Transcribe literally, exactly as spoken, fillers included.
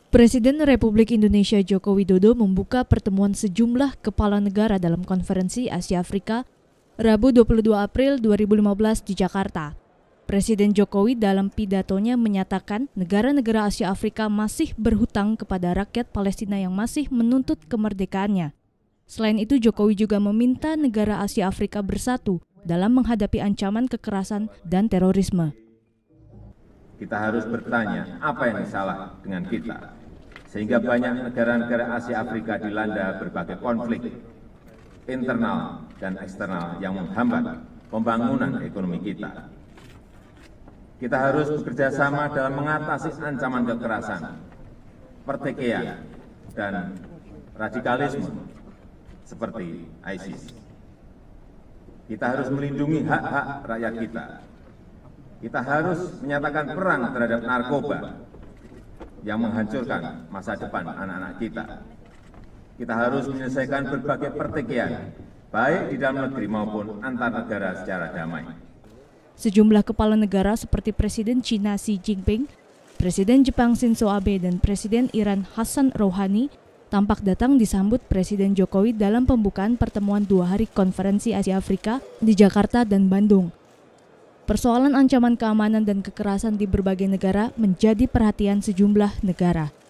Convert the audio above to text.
Presiden Republik Indonesia Joko Widodo membuka pertemuan sejumlah kepala negara dalam konferensi Asia Afrika Rabu dua puluh dua April dua ribu lima belas di Jakarta. Presiden Jokowi dalam pidatonya menyatakan negara-negara Asia Afrika masih berhutang kepada rakyat Palestina yang masih menuntut kemerdekaannya. Selain itu, Jokowi juga meminta negara Asia Afrika bersatu dalam menghadapi ancaman kekerasan dan terorisme. Kita harus bertanya, apa yang salah dengan kita? Sehingga banyak negara-negara Asia Afrika dilanda berbagai konflik internal dan eksternal yang menghambat pembangunan ekonomi kita. Kita harus bekerja sama dalam mengatasi ancaman kekerasan, pertikaian, dan radikalisme seperti ISIS. Kita harus melindungi hak-hak rakyat kita. Kita harus menyatakan perang terhadap narkoba yang menghancurkan masa depan anak-anak kita. Kita harus menyelesaikan berbagai pertikaian, baik di dalam negeri maupun antar negara secara damai. Sejumlah kepala negara seperti Presiden China Xi Jinping, Presiden Jepang Shinzo Abe, dan Presiden Iran Hassan Rouhani tampak datang disambut Presiden Jokowi dalam pembukaan pertemuan dua hari konferensi Asia Afrika di Jakarta dan Bandung. Persoalan ancaman keamanan dan kekerasan di berbagai negara menjadi perhatian sejumlah negara.